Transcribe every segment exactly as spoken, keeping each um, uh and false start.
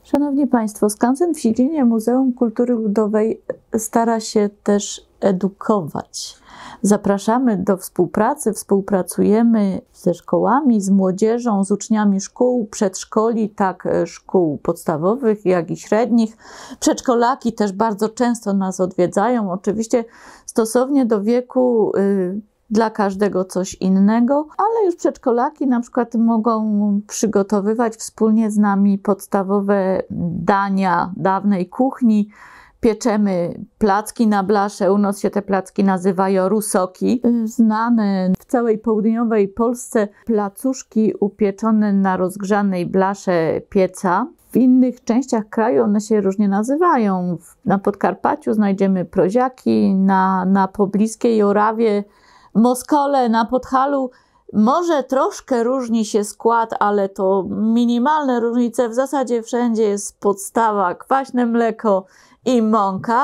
Szanowni Państwo, Skansen w Silinie Muzeum Kultury Ludowej stara się też edukować. Zapraszamy do współpracy, współpracujemy ze szkołami, z młodzieżą, z uczniami szkół, przedszkoli, tak szkół podstawowych, jak i średnich. Przedszkolaki też bardzo często nas odwiedzają, oczywiście stosownie do wieku, yy, dla każdego coś innego, ale już przedszkolaki na przykład mogą przygotowywać wspólnie z nami podstawowe dania dawnej kuchni. Pieczemy placki na blasze, u nas się te placki nazywają rusoki. Znane w całej południowej Polsce placuszki upieczone na rozgrzanej blasze pieca. W innych częściach kraju one się różnie nazywają. Na Podkarpaciu znajdziemy proziaki, na, na pobliskiej Orawie moskole, na Podhalu może troszkę różni się skład, ale to minimalne różnice. W zasadzie wszędzie jest podstawa, kwaśne mleko i mąka.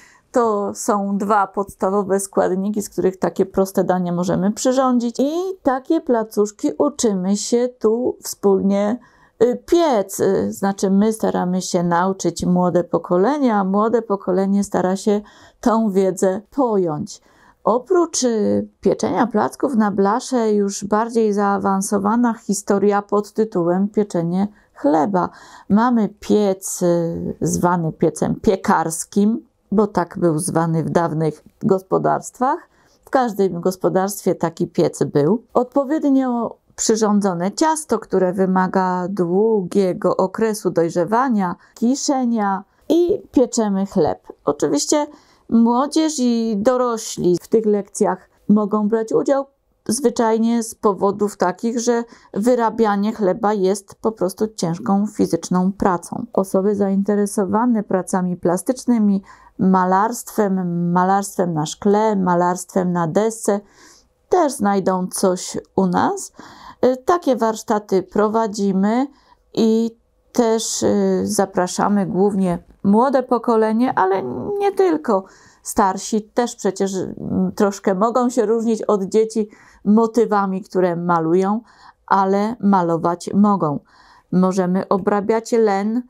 To są dwa podstawowe składniki, z których takie proste danie możemy przyrządzić. I takie placuszki uczymy się tu wspólnie piec. Znaczy my staramy się nauczyć młode pokolenie, a młode pokolenie stara się tą wiedzę pojąć. Oprócz pieczenia placków na blasze już bardziej zaawansowana historia pod tytułem pieczenie chleba. Mamy piec zwany piecem piekarskim, bo tak był zwany w dawnych gospodarstwach. W każdym gospodarstwie taki piec był. Odpowiednio przyrządzone ciasto, które wymaga długiego okresu dojrzewania, kiszenia i pieczemy chleb. Oczywiście młodzież i dorośli w tych lekcjach mogą brać udział zwyczajnie z powodów takich, że wyrabianie chleba jest po prostu ciężką fizyczną pracą. Osoby zainteresowane pracami plastycznymi, malarstwem, malarstwem na szkle, malarstwem na desce też znajdą coś u nas. Takie warsztaty prowadzimy i też zapraszamy głównie młode pokolenie, ale nie tylko. Starsi też przecież troszkę mogą się różnić od dzieci motywami, które malują, ale malować mogą. Możemy obrabiać len.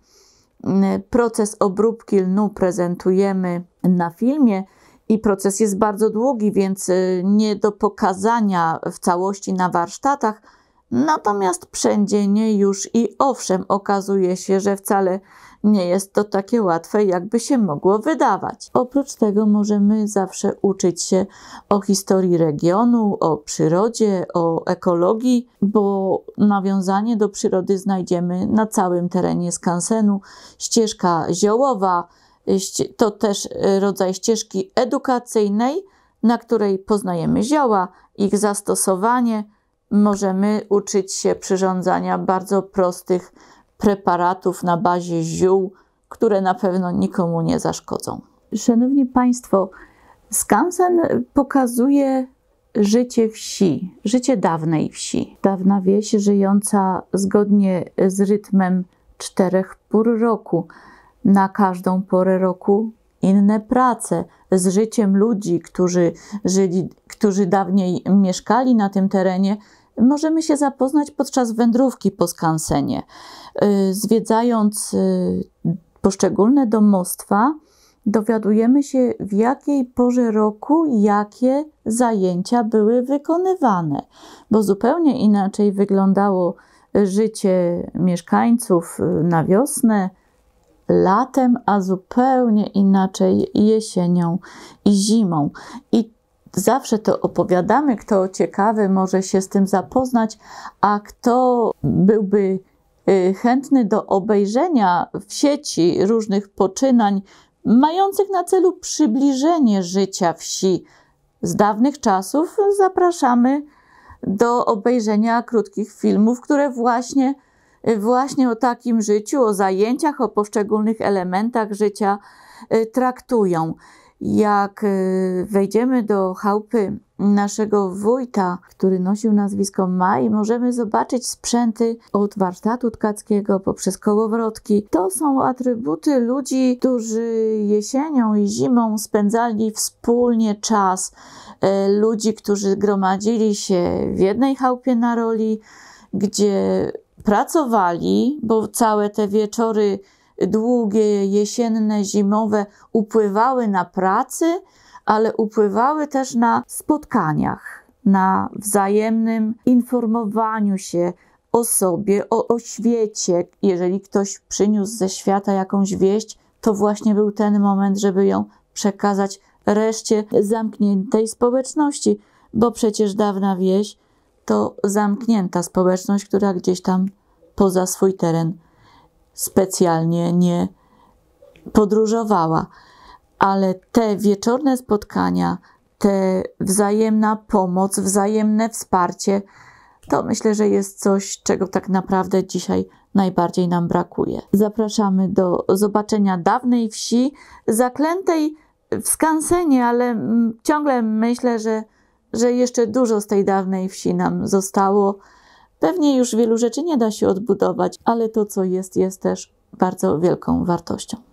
Proces obróbki lnu prezentujemy na filmie i proces jest bardzo długi, więc nie do pokazania w całości na warsztatach. Natomiast przędzienie już i owszem, okazuje się, że wcale nie jest to takie łatwe, jakby się mogło wydawać. Oprócz tego możemy zawsze uczyć się o historii regionu, o przyrodzie, o ekologii, bo nawiązanie do przyrody znajdziemy na całym terenie skansenu. Ścieżka ziołowa to też rodzaj ścieżki edukacyjnej, na której poznajemy zioła, ich zastosowanie. Możemy uczyć się przyrządzania bardzo prostych preparatów na bazie ziół, które na pewno nikomu nie zaszkodzą. Szanowni Państwo, skansen pokazuje życie wsi, życie dawnej wsi. Dawna wieś żyjąca zgodnie z rytmem czterech pór roku. Na każdą porę roku inne prace, z życiem ludzi, którzy żyli, którzy dawniej mieszkali na tym terenie, możemy się zapoznać podczas wędrówki po skansenie. Zwiedzając poszczególne domostwa, dowiadujemy się, w jakiej porze roku jakie zajęcia były wykonywane, bo zupełnie inaczej wyglądało życie mieszkańców na wiosnę, latem, a zupełnie inaczej jesienią i zimą. I zawsze to opowiadamy, kto ciekawy może się z tym zapoznać, a kto byłby chętny do obejrzenia w sieci różnych poczynań mających na celu przybliżenie życia wsi z dawnych czasów, zapraszamy do obejrzenia krótkich filmów, które właśnie, właśnie o takim życiu, o zajęciach, o poszczególnych elementach życia traktują. Jak wejdziemy do chałupy naszego wójta, który nosił nazwisko Maj, możemy zobaczyć sprzęty od warsztatu tkackiego poprzez kołowrotki. To są atrybuty ludzi, którzy jesienią i zimą spędzali wspólnie czas. Ludzi, którzy gromadzili się w jednej chałupie na roli, gdzie pracowali, bo całe te wieczory długie, jesienne, zimowe upływały na pracy, ale upływały też na spotkaniach, na wzajemnym informowaniu się o sobie, o, o świecie. Jeżeli ktoś przyniósł ze świata jakąś wieść, to właśnie był ten moment, żeby ją przekazać reszcie zamkniętej społeczności, bo przecież dawna wieś to zamknięta społeczność, która gdzieś tam poza swój teren specjalnie nie podróżowała. Ale te wieczorne spotkania, te wzajemna pomoc, wzajemne wsparcie, to myślę, że jest coś, czego tak naprawdę dzisiaj najbardziej nam brakuje. Zapraszamy do zobaczenia dawnej wsi, zaklętej w skansenie, ale ciągle myślę, że, że jeszcze dużo z tej dawnej wsi nam zostało. Pewnie już wielu rzeczy nie da się odbudować, ale to, co jest, jest też bardzo wielką wartością.